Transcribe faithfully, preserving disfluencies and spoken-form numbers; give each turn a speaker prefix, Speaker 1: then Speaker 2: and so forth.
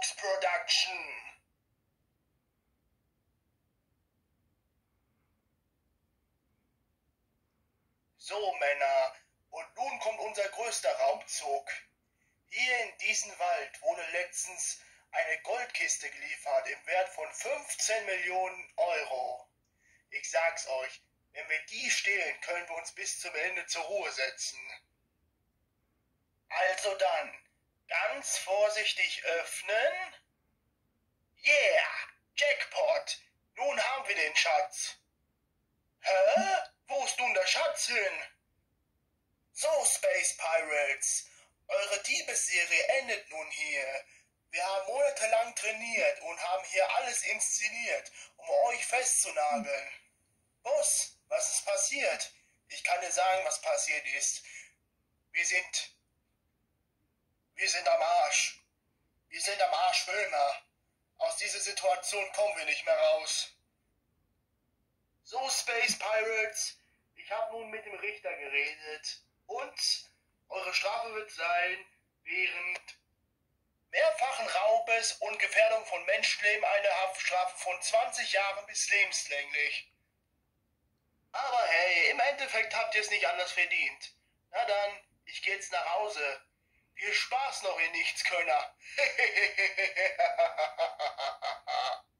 Speaker 1: Fuchs Production. So, Männer, und nun kommt unser größter Raubzug. Hier in diesem Wald wurde letztens eine Goldkiste geliefert im Wert von fünfzehn Millionen Euro. Ich sag's euch, wenn wir die stehlen, können wir uns bis zum Ende zur Ruhe setzen. Also dann, ganz vorsichtig öffnen. Yeah, Jackpot, nun haben wir den Schatz. Hä? Wo ist nun der Schatz hin? So, Space Pirates, eure Diebesserie endet nun hier. Wir haben monatelang trainiert und haben hier alles inszeniert, um euch festzunageln. Boss, was ist passiert? Ich kann dir sagen, was passiert ist. Wir sind... Wir sind am Arsch. Wir sind am Arsch, Wilma. Aus dieser Situation kommen wir nicht mehr raus. So, Space Pirates, ich habe nun mit dem Richter geredet und eure Strafe wird sein, während mehrfachen Raubes und Gefährdung von Menschenleben eine Haftstrafe von zwanzig Jahren bis lebenslänglich. Aber hey, im Endeffekt habt ihr es nicht anders verdient. Na dann, ich gehe jetzt nach Hause. Viel Spaß noch, ihr Nichtskönner.